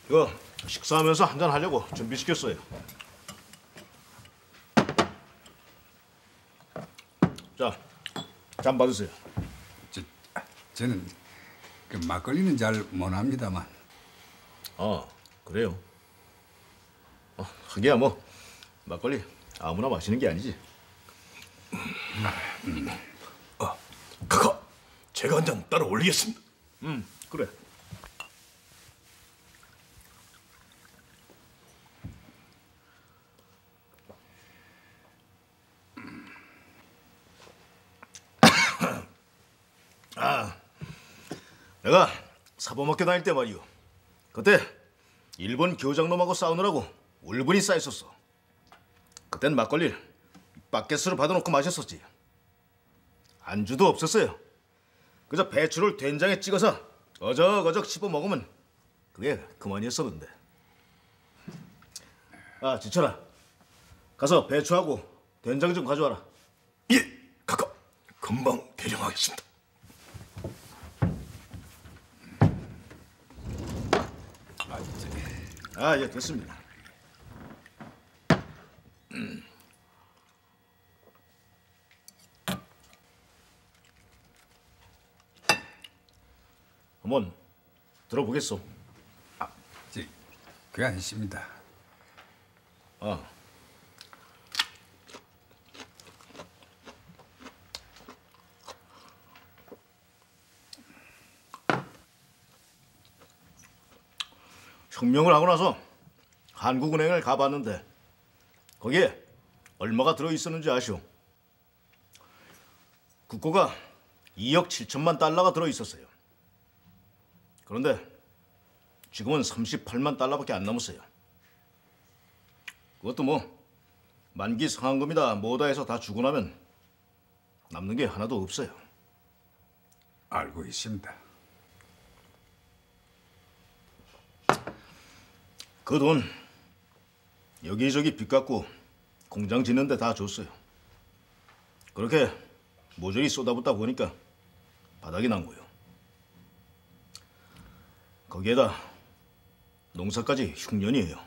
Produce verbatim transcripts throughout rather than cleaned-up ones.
이거 식사하면서 한잔 하려고 준비시켰어요. 자, 잔 받으세요. 저, 저는 그 막걸리는 잘 못합니다만. 아, 그래요? 어, 하기야 뭐 막걸리 아무나 마시는 게 아니지. 음. 아, 카카, 제가 한 잔 따로 올리겠습니다. 음, 그래. 아, 내가 사범학교 다닐 때 말이오. 그때 일본 교장놈하고 싸우느라고 울분이 쌓였었어. 그땐 막걸리를 바켓으로 받아놓고 마셨었지. 안주도 없었어요. 그저 배추를 된장에 찍어서 어적어적 씹어 먹으면 그게 그만이었었는데. 아, 지철아, 가서 배추하고 된장 좀 가져와라. 예, 카카, 금방 대령하겠습니다. 아, 예, 됐습니다. 음. 한번 들어보겠소. 아, 저, 그게 아니십니다. 아. 혁명을 하고 나서 한국은행을 가봤는데 거기에 얼마가 들어있었는지 아시오? 국고가 이억 칠천만 달러가 들어있었어요. 그런데 지금은 삼십팔만 달러밖에 안 남았어요. 그것도 뭐 만기 상환금이다 뭐다 해서 다 주고 나면 남는 게 하나도 없어요. 알고 있습니다. 그 돈 여기저기 빚 갚고 공장 짓는 데 다 줬어요. 그렇게 모조리 쏟아붓다 보니까 바닥이 난 거예요. 거기에다 농사까지 흉년이에요.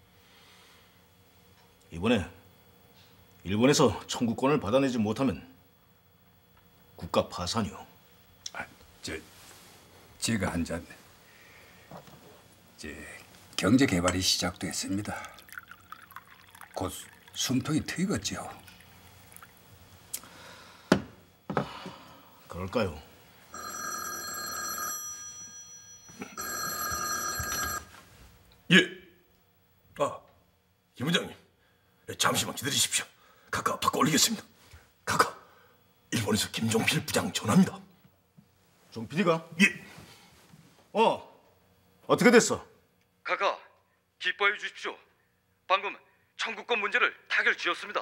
이번에 일본에서 청구권을 받아내지 못하면 국가 파산이요. 아, 저 제가 한 잔. 제 경제 개발이 시작됐습니다. 곧 숨통이 트이겠지요. 그럴까요? 예. 아, 김 부장님, 잠시만 기다리십시오. 카카 바꿔 올리겠습니다. 카카, 일본에서 김종필 부장 전화입니다. 종필이가? 예. 어, 어떻게 됐어? 카카, 기뻐해 주십시오. 방금 청구권 문제를 타결 지었습니다.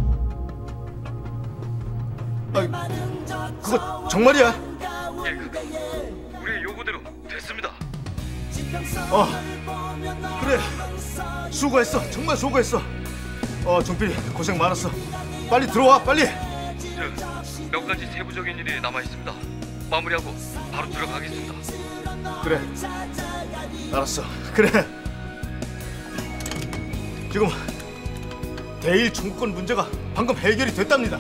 아, 그거 정말이야? 예, 카카. 우리의 요구대로 됐습니다. 어, 그래. 수고했어. 정말 수고했어. 어, 종필이 고생 많았어. 빨리 들어와, 빨리. 저, 몇 가지 세부적인 일이 남아 있습니다. 마무리하고 바로 들어가겠습니다. 그래. 알았어. 그래. 지금 대일 청구권 문제가 방금 해결이 됐답니다.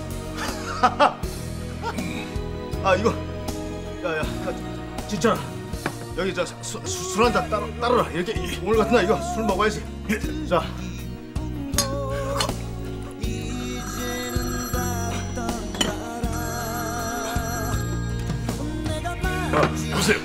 아, 이거 야야 진짜 여기 저 술 한 잔 따라 따라라. 이렇게 오늘 같은 날 이거 술 먹어야지. 자. 아, 보세요.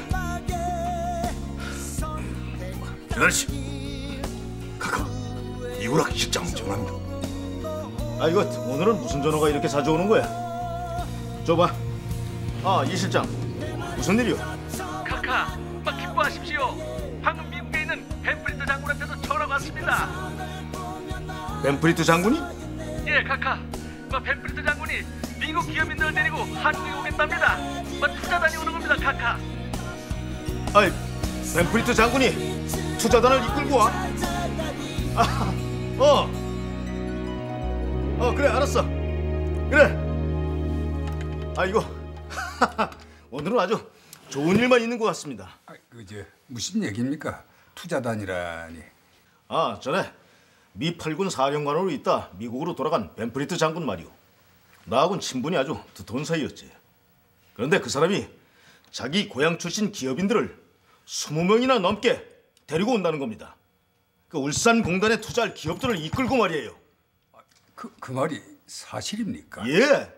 기다리시. 카카, 이우락 실장 전화입니다. 아, 이거 오늘은 무슨 전화가 이렇게 자주 오는 거야? 줘봐. 아, 이 실장. 무슨 일이요? 카카, 막 기뻐하십시오. 방금 미국에 있는 벤프리트 장군한테서 전화가 왔습니다. 벤프리트 장군이? 예, 카카. 막 벤프리트 장군이 미국 기업인들을 데리고 한국에 오겠답니다. 막 투자단이 오는 겁니다, 카카. 아이, 벤프리트 장군이 투자단을 이끌고 와? 아, 어. 어, 그래, 알았어. 그래. 아, 이거 오늘은 아주 좋은 일만 있는 것 같습니다. 아, 그저 무슨 얘기입니까? 투자단이라니. 아, 전에 미 팔군 사령관으로 있다 미국으로 돌아간 벤프리트 장군 말이오. 나하고는 친분이 아주 두터운 사이였지. 그런데 그 사람이 자기 고향 출신 기업인들을 이십 명이나 넘게 데리고 온다는 겁니다. 그 울산공단에 투자할 기업들을 이끌고 말이에요. 그, 그 말이 사실입니까? 예.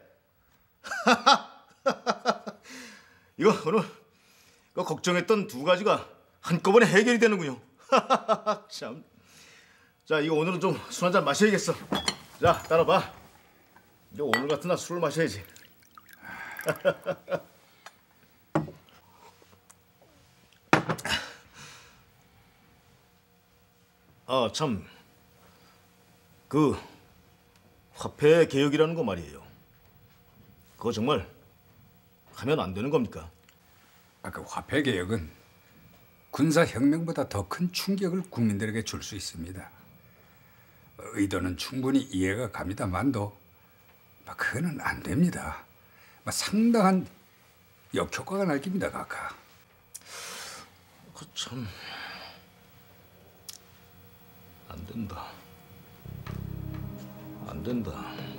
이거 오늘 그 걱정했던 두 가지가 한꺼번에 해결이 되는군요. 참. 자, 이거 오늘은 좀 술 한잔 마셔야겠어. 자, 따라봐. 이거 오늘 같은 날 술을 마셔야지. 아, 참. 그 화폐 개혁이라는 거 말이에요. 그거 정말 하면 안 되는 겁니까? 아, 그 화폐 개혁은 군사 혁명보다 더 큰 충격을 국민들에게 줄 수 있습니다. 의도는 충분히 이해가 갑니다만도 그거는 안 됩니다. 상당한 역효과가 날 겁니다, 각하. 그 참 안 된다. 안 된다.